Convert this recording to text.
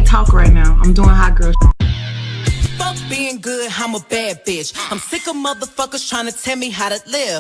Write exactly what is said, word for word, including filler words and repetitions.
can't talk right now. I'm doing hot girl shit. Fuck being good, I'm a bad bitch. I'm sick of motherfuckers trying to tell me how to live.